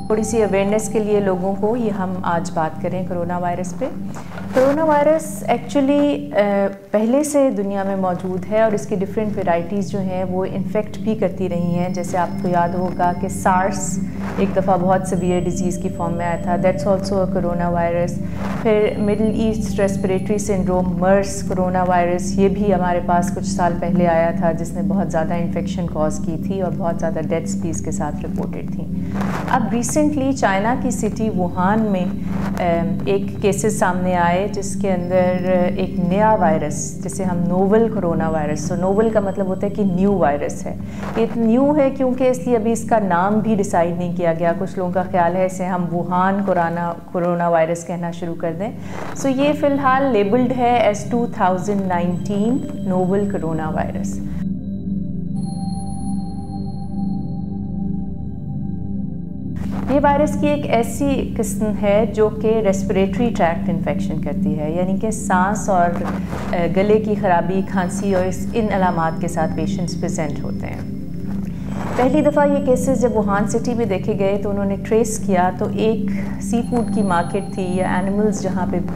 थोड़ी सी अवेयरनेस के लिए लोगों को ये हम आज बात करें कोरोना वायरस पे। कोरोना वायरस एक्चुअली पहले से दुनिया में मौजूद है और इसकी डिफरेंट वेराइटीज़ जो हैं वो इन्फेक्ट भी करती रही हैं। जैसे आपको याद होगा कि सार्स एक दफ़ा बहुत सीवियर डिजीज़ की फॉर्म में आया था, that's also a corona virus. फिर middle east respiratory syndrome MERS corona virus, ये भी हमारे पास कुछ साल पहले आया था, जिसने बहुत ज़्यादा इन्फेक्शन कॉज की थी और बहुत ज़्यादा डेथ्स भी इसके साथ रिपोर्टेड थी। अब रिसेंटली चाइना की सिटी वुहान में एक केसेस सामने आए जिसके अंदर एक नया वायरस, जिसे हम नोवल कोरोना वायरस, तो नोवल का मतलब होता है कि न्यू वायरस है। ये न्यू है क्योंकि इसलिए अभी इसका नाम भी डिसाइड नहीं किया गया। कुछ लोगों का ख्याल है इसे हम वुहान कोरोना वायरस कहना शुरू कर दें। सो ये फ़िलहाल लेबल्ड है एज 2019 नोवल कोरोना वायरस। ये वायरस की एक ऐसी किस्म है जो कि रेस्पिरेटरी ट्रैक्ट इन्फेक्शन करती है, यानी कि सांस और गले की ख़राबी, खांसी और इन अलामात के साथ पेशेंट्स प्रेजेंट होते हैं। पहली दफ़ा ये केसेस जब वुहान सिटी में देखे गए तो उन्होंने ट्रेस किया, तो एक सी फूड की मार्केट थी या एनिमल्स जहाँ पे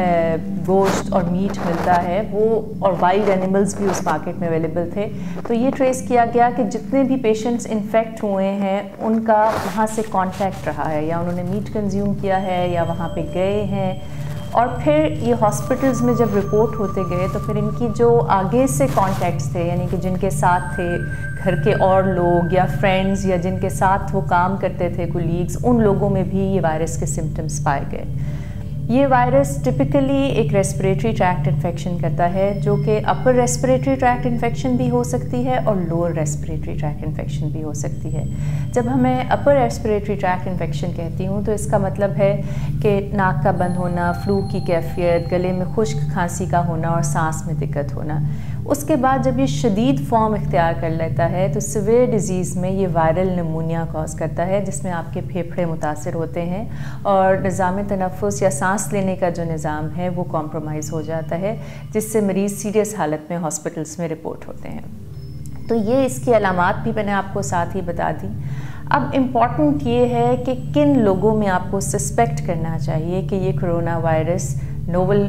गोश्त और मीट मिलता है वो, और वाइल्ड एनिमल्स भी उस मार्केट में अवेलेबल थे। तो ये ट्रेस किया गया कि जितने भी पेशेंट्स इन्फेक्ट हुए हैं उनका वहाँ से कांटेक्ट रहा है, या उन्होंने मीट कंज्यूम किया है या वहाँ पे गए हैं। और फिर ये हॉस्पिटल्स में जब रिपोर्ट होते गए तो फिर इनकी जो आगे से कॉन्टैक्ट्स थे, यानी कि जिनके साथ थे घर के और लोग या फ्रेंड्स या जिनके साथ वो काम करते थे कोलीग्स, उन लोगों में भी ये वायरस के सिम्टम्स पाए गए। ये वायरस टिपिकली एक रेस्पिरेटरी ट्रैक्ट इन्फेक्शन करता है, जो कि अपर रेस्पिरेटरी ट्रैक्ट इन्फेक्शन भी हो सकती है और लोअर रेस्पिरेटरी ट्रैक्ट इन्फेक्शन भी हो सकती है। जब हमें अपर रेस्पिरेटरी ट्रैक्ट इन्फेक्शन कहती हूँ तो इसका मतलब है कि नाक का बंद होना, फ्लू की कैफियत, गले में खुश्क खांसी का होना और सांस में दिक्कत होना। उसके बाद जब ये शदीद फॉर्म इख्तियार कर लेता है तो सीवियर डिज़ीज़ में ये वायरल निमोनिया कॉज करता है, जिसमें आपके फेफड़े मुतासिर होते हैं और निज़ाम तनफ़ुस या सांस लेने का जो निज़ाम है वो कॉम्प्रोमाइज़ हो जाता है, जिससे मरीज़ सीरियस हालत में हॉस्पिटल्स में रिपोर्ट होते हैं। तो ये इसकी अलामात भी मैंने आपको साथ ही बता दी। अब इम्पॉर्टेंट ये है कि किन लोगों में आपको सस्पेक्ट करना चाहिए कि ये corona virus novel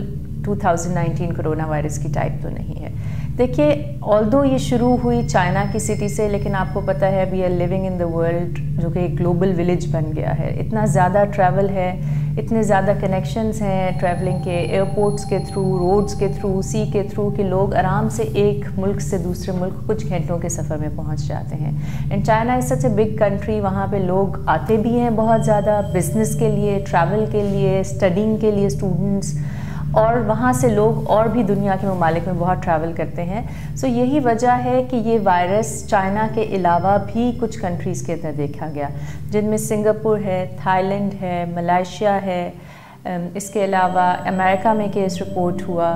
2019 corona virus की टाइप तो नहीं है। देखिए, ऑल्दो ये शुरू हुई चाइना की सिटी से, लेकिन आपको पता है we are living in the world, जो कि एक ग्लोबल विलेज बन गया है। इतना ज़्यादा ट्रैवल है, इतने ज़्यादा कनेक्शंस हैं ट्रैवलिंग के, एयरपोर्ट्स के थ्रू, रोड्स के थ्रू, सी के थ्रू, कि लोग आराम से एक मुल्क से दूसरे मुल्क कुछ घंटों के सफ़र में पहुंच जाते हैं। And China is such a big country, वहाँ पे लोग आते भी हैं बहुत ज़्यादा बिज़नेस के लिए, ट्रैवल के लिए, स्टडिंग के लिए स्टूडेंट्स, और वहाँ से लोग और भी दुनिया के ममालिक में बहुत ट्रैवल करते हैं। सो यही वजह है कि ये वायरस चाइना के अलावा भी कुछ कंट्रीज़ के अंदर देखा गया, जिनमें सिंगापुर है, थाईलैंड है, मलेशिया है, इसके अलावा अमेरिका में केस रिपोर्ट हुआ,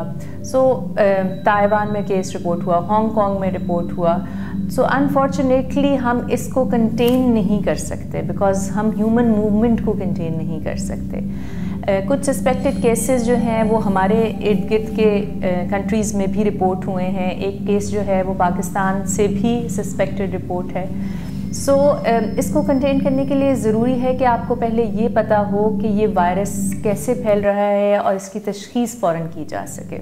ताइवान में केस रिपोर्ट हुआ, हांगकांग में रिपोर्ट हुआ। सो अनफॉर्चुनेटली हम इसको कंटेन नहीं कर सकते, बिकॉज़ हम ह्यूमन मूवमेंट को कंटेन नहीं कर सकते। कुछ सस्पेक्टेड केसेस जो हैं वो हमारे इर्द गिर्द के कंट्रीज़ में भी रिपोर्ट हुए हैं। एक केस जो है वो पाकिस्तान से भी सस्पेक्टेड रिपोर्ट है। सो इसको कंटेन करने के लिए ज़रूरी है कि आपको पहले ये पता हो कि ये वायरस कैसे फैल रहा है और इसकी तशख़ीस फ़ौरन की जा सके।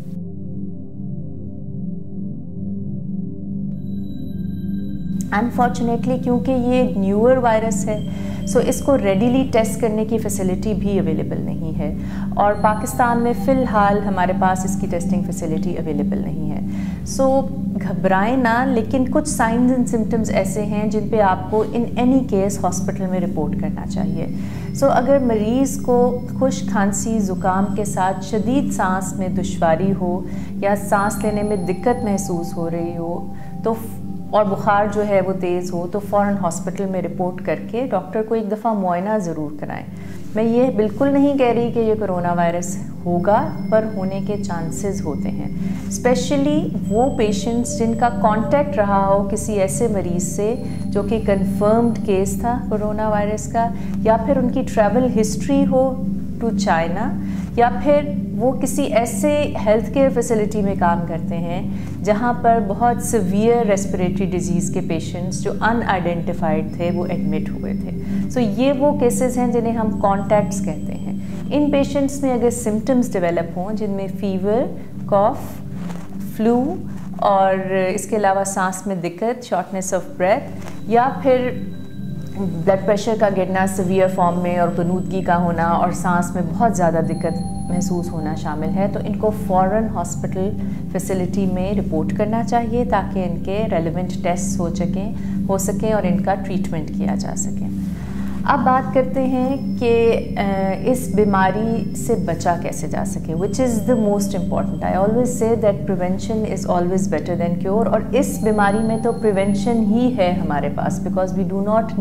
अनफॉर्चुनेटली क्योंकि ये न्यूअर वायरस है, सो इसको रेडीली टेस्ट करने की फैसिलिटी भी अवेलेबल नहीं है, और पाकिस्तान में फ़िलहाल हमारे पास इसकी टेस्टिंग फैसिलिटी अवेलेबल नहीं है। सो घबराएं ना, लेकिन कुछ साइंस एंड सिम्टम्स ऐसे हैं जिन पे आपको इन एनी केस हॉस्पिटल में रिपोर्ट करना चाहिए। सो अगर मरीज़ को खुश्क खांसी ज़ुकाम के साथ शदीद सांस में दुश्वारी हो या सांस लेने में दिक्कत महसूस हो रही हो तो और बुखार जो है वो तेज़ हो, तो फ़ौरन हॉस्पिटल में रिपोर्ट करके डॉक्टर को एक दफ़ा मुआयना ज़रूर कराएं। मैं ये बिल्कुल नहीं कह रही कि ये कोरोना वायरस होगा, पर होने के चांसेस होते हैं, स्पेशली वो पेशेंट्स जिनका कांटेक्ट रहा हो किसी ऐसे मरीज़ से जो कि कंफर्म्ड केस था कोरोना वायरस का, या फिर उनकी ट्रैवल हिस्ट्री हो टू चाइना, या फिर वो किसी ऐसे हेल्थ केयर फैसिलिटी में काम करते हैं जहाँ पर बहुत सीवियर रेस्पिरेटरी डिजीज़ के पेशेंट्स जो अनआइडेंटिफाइड थे वो एडमिट हुए थे। सो ये वो केसेस हैं जिन्हें हम कॉन्टैक्ट्स कहते हैं। इन पेशेंट्स में अगर सिम्टम्स डेवलप हों जिनमें फीवर, कॉफ, फ्लू और इसके अलावा सांस में दिक्कत, शॉर्टनेस ऑफ ब्रेथ, या फिर ब्लड प्रेशर का गिरना सीवियर फॉर्म में और गनूदगी का होना और सांस में बहुत ज़्यादा दिक्कत महसूस होना शामिल है, तो इनको फ़ौरन हॉस्पिटल फैसिलिटी में रिपोर्ट करना चाहिए ताकि इनके रेलेवेंट टेस्ट हो सकें और इनका ट्रीटमेंट किया जा सके। अब बात करते हैं कि इस बीमारी से बचा कैसे जा सके, which is the most important. I always say that prevention is always better than cure, और इस बीमारी में तो प्रिवेंशन ही है हमारे पास, because we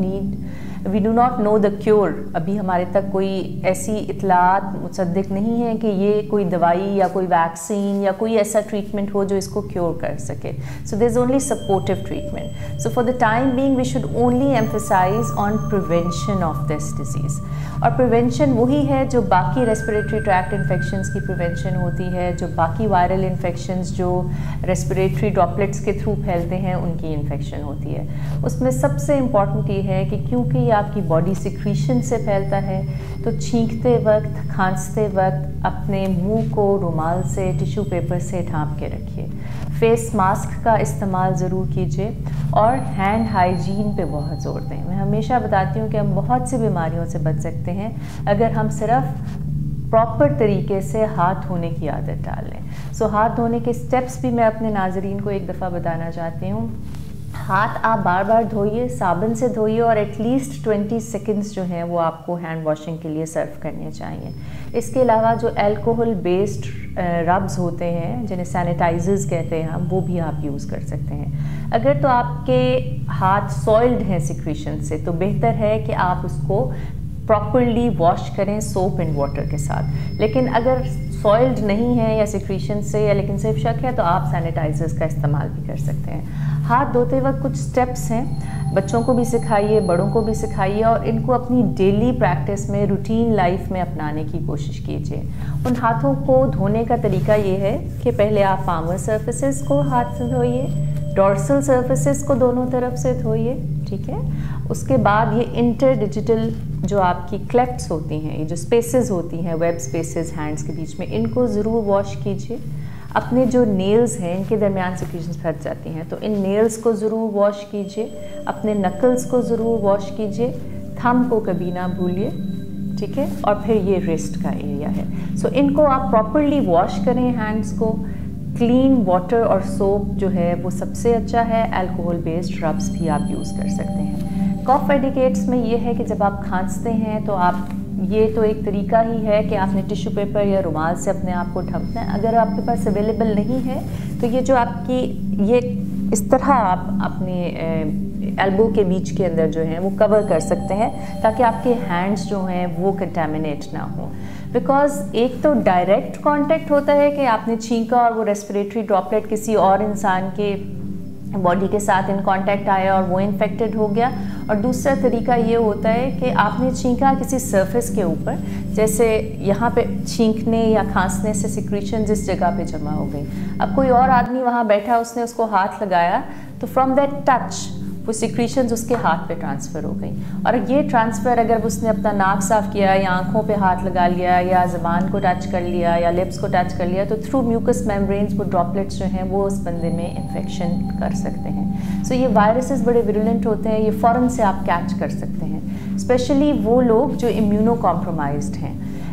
do not know the cure. अभी हमारे तक कोई ऐसी इतलात मुसद्दिक नहीं है कि ये कोई दवाई या कोई वैक्सीन या कोई ऐसा ट्रीटमेंट हो जो इसको क्योर कर सके। So there is only supportive treatment. So for the time being we should only emphasise on prevention of this disease. और प्रिवेंशन वही है जो बाकी रेस्पिरेटरी ट्रैक्ट इन्फेक्शंस की प्रिवेंशन होती है, जो बाकी वायरल इन्फेक्शंस जो रेस्पिरेटरी ड्रॉपलेट्स के थ्रू फैलते हैं उनकी इन्फेक्शन होती है। उसमें सबसे इम्पॉर्टेंट ये है कि क्योंकि ये आपकी बॉडी सिक्रीशन से फैलता है, तो छींकते वक्त, खांसते वक्त अपने मुंह को रुमाल से, टिश्यू पेपर से ढाँप के रखिए। फेस मास्क का इस्तेमाल ज़रूर कीजिए और हैंड हाइजीन पे बहुत ज़ोर दें। मैं हमेशा बताती हूँ कि हम बहुत सी बीमारियों से बच सकते हैं अगर हम सिर्फ प्रॉपर तरीके से हाथ धोने की आदत डाल लें। सो हाथ धोने के स्टेप्स भी मैं अपने नाज़रीन को एक दफ़ा बताना चाहती हूँ। हाथ आप बार बार धोइए, साबुन से धोइए और एटलीस्ट 20 सेकंड्स जो हैं वो आपको हैंड वॉशिंग के लिए सर्व करने चाहिए। इसके अलावा जो अल्कोहल बेस्ड रब्स होते हैं जिन्हें सैनिटाइजर्स कहते हैं हम, वो भी आप यूज़ कर सकते हैं। अगर तो आपके हाथ सॉइल्ड हैं सिक्रीशन से, तो बेहतर है कि आप उसको प्रॉपरली वॉश करें सोप एंड वाटर के साथ। लेकिन अगर सॉइल्ड नहीं है या सिक्रीशन से, या लेकिन सिर्फ शक है, तो आप सैनिटाइजर्स का इस्तेमाल भी कर सकते हैं। हाथ धोते वक्त कुछ स्टेप्स हैं, बच्चों को भी सिखाइए, बड़ों को भी सिखाइए और इनको अपनी डेली प्रैक्टिस में, रूटीन लाइफ में अपनाने की कोशिश कीजिए। उन हाथों को धोने का तरीका ये है कि पहले आप पामर सर्फेसेस को हाथ से धोइए, डॉर्सल सर्फेसेस को दोनों तरफ से धोइए, ठीक है। उसके बाद ये इंटरडिजिटल जो आपकी क्लेफ्ट्स होती हैं, ये जो स्पेसेस होती हैं, वेब स्पेसेस हैंड्स के बीच में, इनको ज़रूर वॉश कीजिए। अपने जो नेल्स हैं इनके दरमियान सिक्रीशंस फंस जाती हैं, तो इन नेल्स को ज़रूर वॉश कीजिए। अपने नकल्स को ज़रूर वॉश कीजिए। थंब को कभी ना भूलिए, ठीक है। और फिर ये रिस्ट का एरिया है, सो इनको आप प्रॉपरली वॉश करें हैंड्स को। क्लीन वाटर और सोप जो है वो सबसे अच्छा है। अल्कोहल बेस्ड रब्स भी आप यूज़ कर सकते हैं। कॉफ एडिकेट्स में ये है कि जब आप खांसते हैं तो आप, ये तो एक तरीका ही है कि आपने टिश्यू पेपर या रुमाल से अपने आप को ढकना है। अगर आपके पास अवेलेबल नहीं है तो ये जो आपकी, ये इस तरह आप अपने एल्बो के बीच के अंदर जो है वो कवर कर सकते हैं ताकि आपके हैंड्स जो हैं वो कंटेमिनेट ना हो। बिकॉज एक तो डायरेक्ट कांटेक्ट होता है कि आपने छींका और वो रेस्पिरेटरी ड्रॉपलेट किसी और इंसान के बॉडी के साथ इन कांटेक्ट आया और वो इन्फेक्टेड हो गया, और दूसरा तरीका ये होता है कि आपने छींका किसी सरफेस के ऊपर, जैसे यहाँ पे छींकने या खांसने से सिक्रीशन जिस जगह पे जमा हो गई, अब कोई और आदमी वहाँ बैठा, उसने उसको हाथ लगाया तो फ्रॉम दैट टच वो सिक्रीशंस उसके हाथ पे ट्रांसफ़र हो गई। और ये ट्रांसफ़र अगर उसने अपना नाक साफ़ किया या आँखों पे हाथ लगा लिया या ज़बान को टच कर लिया या लिप्स को टच कर लिया, तो थ्रू म्यूकस मेम्ब्रेन्स वो ड्रॉपलेट्स जो हैं वो उस बंदे में इन्फेक्शन कर सकते हैं। सो ये वायरसेस बड़े विरुलेंट होते हैं, ये फ़ौरन से आप कैच कर सकते हैं। स्पेशली वो लोग जो इम्यूनो कॉम्प्रोमाइज्ड हैं,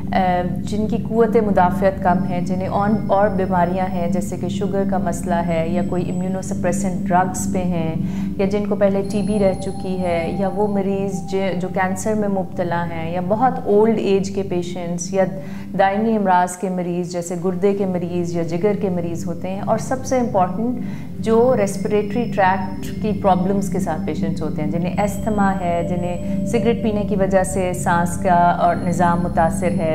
जिनकी क़ुव्वत मुदाफ़ियत कम है, जिन्हें और बीमारियां हैं जैसे कि शुगर का मसला है या कोई इम्यूनोसप्रेसेंट ड्रग्स पे हैं, या जिनको पहले टीबी रह चुकी है, या वो मरीज़ जो कैंसर में मुब्तला हैं, या बहुत ओल्ड एज के पेशेंट्स, या दायमी अमराज के मरीज़ जैसे गुर्दे के मरीज़ या जिगर के मरीज़ होते हैं, और सबसे इम्पॉर्टेंट जो रेस्पिरेटरी ट्रैक्ट की प्रॉब्लम्स के साथ पेशेंट्स होते हैं, जिन्हें एस्थमा है, जिन्हें सिगरेट पीने की वजह से सांस का और निज़ाम मुतासिर है,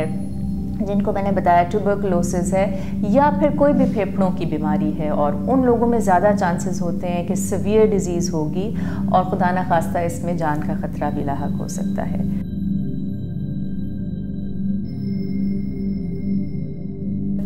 जिनको मैंने बताया ट्यूबरकुलोसिस है, या फिर कोई भी फेफड़ों की बीमारी है, और उन लोगों में ज़्यादा चांसेस होते हैं कि सीवियर डिजीज़ होगी और खुदा न खास्ता इसमें जान का ख़तरा भी लाहक हो सकता है।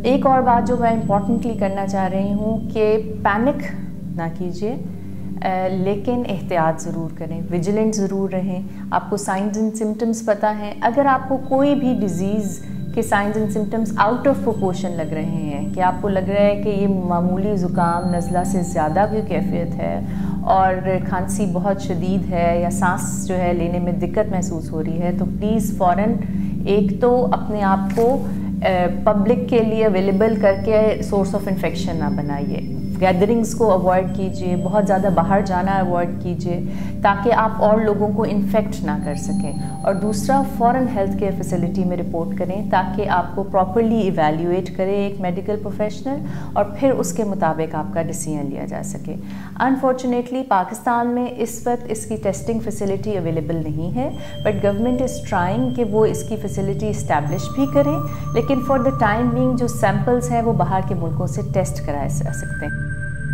एक और बात जो मैं इम्पॉर्टेंटली करना चाह रही हूँ कि पैनिक ना कीजिए, लेकिन एहतियात ज़रूर करें, विजिलेंट ज़रूर रहें। आपको साइंस एंड सिम्टम्स पता हैं, अगर आपको कोई भी डिज़ीज़ के signs and symptoms out of proportion लग रहे हैं, कि आपको लग रहा है कि ये मामूली ज़ुकाम नज़ला से ज़्यादा कोई कैफियत है और खांसी बहुत शदीद है या सांस जो है लेने में दिक्कत महसूस हो रही है, तो प्लीज़ फ़ौरन एक तो अपने आप को पब्लिक के लिए अवेलेबल करके सोर्स ऑफ इन्फेक्शन ना बनाइए, गैदरिंग्स को अवॉइड कीजिए, बहुत ज़्यादा बाहर जाना अवॉइड कीजिए ताकि आप और लोगों को इन्फेक्ट ना कर सकें। और दूसरा, फ़ौरन हेल्थ केयर फैसिलिटी में रिपोर्ट करें ताकि आपको प्रॉपर्ली इवैल्यूएट करे एक मेडिकल प्रोफेशनल और फिर उसके मुताबिक आपका डिसीजन लिया जा सके। अनफॉर्चुनेटली पाकिस्तान में इस वक्त इसकी टेस्टिंग फैसिलिटी अवेलेबल नहीं है, बट गवर्नमेंट इज़ ट्राइंग कि वो इसकी फैसिलिटी इस्टेब्लिश भी करें, लेकिन फॉर द टाइम बीइंग जो सैम्पल्स हैं वो बाहर के मुल्कों से टेस्ट कराए जा सकते हैं।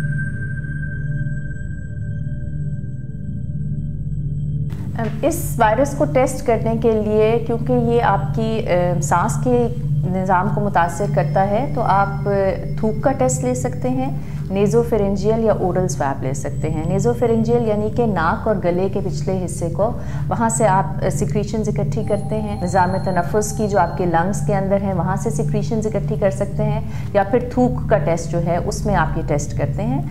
इस वायरस को टेस्ट करने के लिए, क्योंकि ये आपकी सांस के निज़ाम को मुतासिर करता है, तो आप थूक का टेस्ट ले सकते हैं, नेज़ोफेरेंजियल या ओरल स्वैब ले सकते हैं। नेज़ोफेरेंजियल यानी कि नाक और गले के पिछले हिस्से को, वहाँ से आप सिक्रीशंस इकट्ठी करते हैं। निज़ाम तनफ़ुस की जो आपके लंग्स के अंदर है वहाँ से सिक्रीशंस इकट्ठी कर सकते हैं, या फिर थूक का टेस्ट जो है उसमें आप ये टेस्ट करते हैं।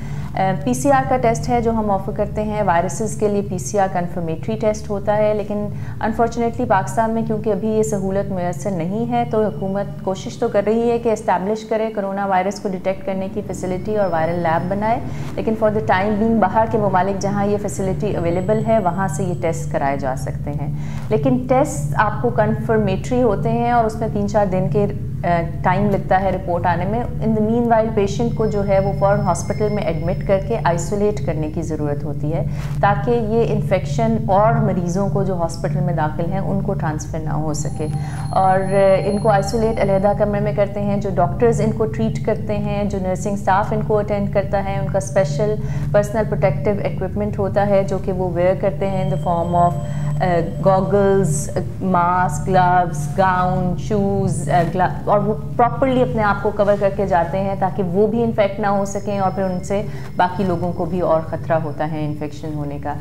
PCR का टेस्ट है जो हम ऑफ़र करते हैं, वायरसेस के लिए PCR कन्फर्मेटरी टेस्ट होता है, लेकिन अनफॉर्चुनेटली पाकिस्तान में क्योंकि अभी ये सहूलत मैसर नहीं है, तो हुकूमत कोशिश तो कर रही है कि इस्टेब्लिश करे कोरोना वायरस को डिटेक्ट करने की फ़ैसिलिटी और वायरल लैब बनाए, लेकिन फॉर द टाइम बीइंग बाहर के ममालिक जहाँ ये फैसिलिटी अवेलेबल है वहाँ से ये टेस्ट कराए जा सकते हैं। लेकिन टेस्ट आपको कन्फर्मेटरी होते हैं और उसमें 3-4 दिन के टाइम लगता है रिपोर्ट आने में। In the meanwhile patient को जो है वो फ़ौरन हॉस्पिटल में एडमिट करके आइसोलेट करने की ज़रूरत होती है ताकि ये इन्फेक्शन और मरीज़ों को जो हॉस्पिटल में दाखिल हैं उनको ट्रांसफ़र ना हो सके। और इनको आइसोलेट अलहदा कमरे में करते हैं, जो डॉक्टर्स इनको ट्रीट करते हैं, जो नर्सिंग स्टाफ इनको अटेंड करता है, उनका स्पेशल पर्सनल प्रोटेक्टिव इक्विपमेंट होता है जो कि वो वेयर करते हैं in the form of goggles, mask, gloves, gown, shoes, और वो प्रॉपरली अपने आप को कवर करके जाते हैं ताकि वो भी इन्फेक्ट ना हो सकें और फिर उनसे बाकी लोगों को भी और ख़तरा होता है इन्फेक्शन होने का।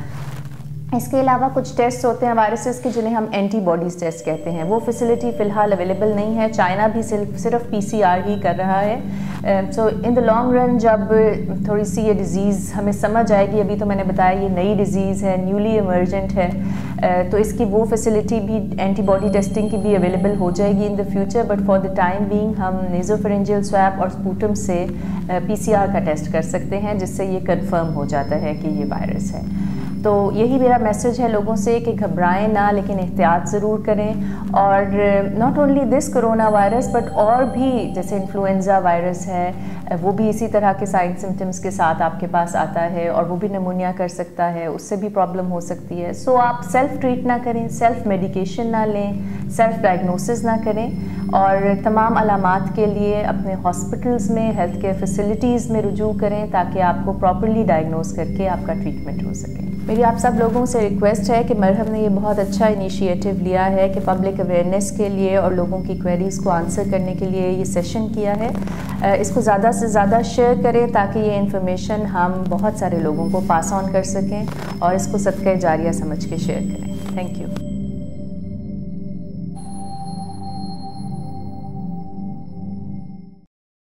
इसके अलावा कुछ टेस्ट होते हैं वायरसेस के जिन्हें हम एंटीबॉडीज़ टेस्ट कहते हैं, वो फैसिलिटी फ़िलहाल अवेलेबल नहीं है। चाइना भी सिर्फ PCR ही कर रहा है। So in the long run जब थोड़ी सी ये डिज़ीज़ हमें समझ आएगी, अभी तो मैंने बताया ये नई डिज़ीज़ है, न्यूली इमर्जेंट है, तो इसकी वो फैसिलिटी भी एंटीबॉडी टेस्टिंग की भी अवेलेबल हो जाएगी in the future. But for the time being हम नेज़ोफेरेंजियल स्वैब और स्पूटम से PCR का टेस्ट कर सकते हैं, जिससे ये कंफर्म हो जाता है कि ये वायरस है। तो यही मेरा मैसेज है लोगों से कि घबराएं ना, लेकिन एहतियात ज़रूर करें। और not only this corona virus but और भी जैसे इन्फ्लुएंज़ा वायरस है, वो भी इसी तरह के साइन सिम्टम्स के साथ आपके पास आता है और वो भी निमोनिया कर सकता है, उससे भी प्रॉब्लम हो सकती है। सो आप सेल्फ़ ट्रीट ना करें, सेल्फ़ मेडिकेशन ना लें, सेल्फ़ डायग्नोसिस ना करें, और तमाम अलामात के लिए अपने हॉस्पिटल्स में, हेल्थ केयर फैसिलिटीज़ में रुजू करें ताकि आपको प्रॉपरली डायग्नोस करके आपका ट्रीटमेंट हो सके। मेरी आप सब लोगों से रिक्वेस्ट है कि मरहम ने ये बहुत अच्छा इनिशिएटिव लिया है कि पब्लिक अवेयरनेस के लिए और लोगों की क्वेरीज़ को आंसर करने के लिए ये सेशन किया है। इसको ज़्यादा से ज़्यादा शेयर करें ताकि ये इन्फॉर्मेशन हम बहुत सारे लोगों को पास ऑन कर सकें और इसको सदका जारिया समझ के शेयर करें। Thank you.